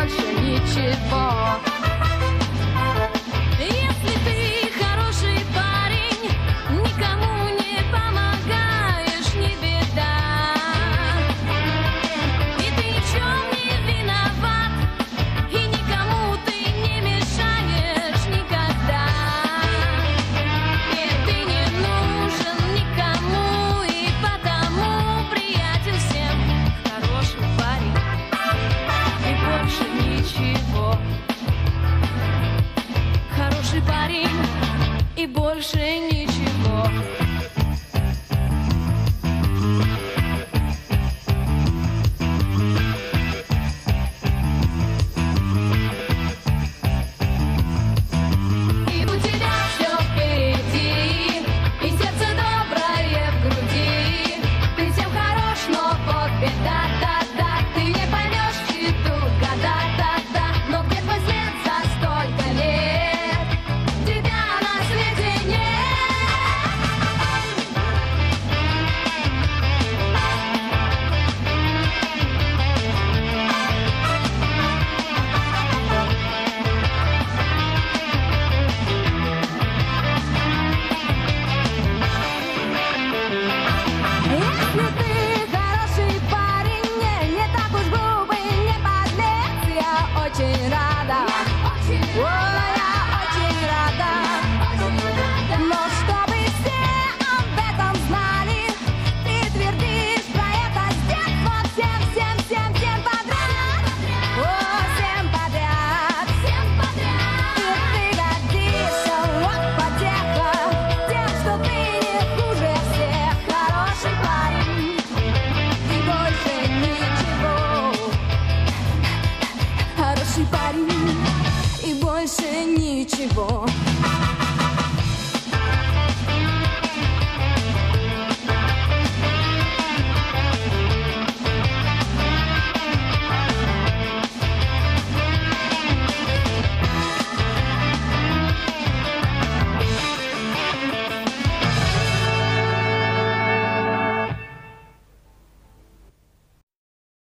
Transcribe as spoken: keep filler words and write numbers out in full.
больше ничего. Если ты хороший парень, никому не помогаешь, не беда. И ты ни в чем не виноват, и никому ты не мешаешь никогда. И ты не нужен никому, и потому, приятель, всем хороший парень, и больше ничего. Хороший парень, и больше ничего. И у тебя все впереди, и сердце доброе в груди. Ты всем хорош, но вот беда, да-да. Ты не поймешь читу года, да-да. Но где твой след за столько лет? Тебя на свете нет. Если ты хороший парень, не, не так уж грубый, не подлец, я очень рада. О, я очень рада. Но чтобы все об этом знали, ты твердишь про это с детства всем, всем, всем, всем подряд. О, всем подряд. И ты гордишься, вот потеха, тем, что ты не хуже всех. Хороший парень, и больше ничего. Хороший парень, и больше ничего.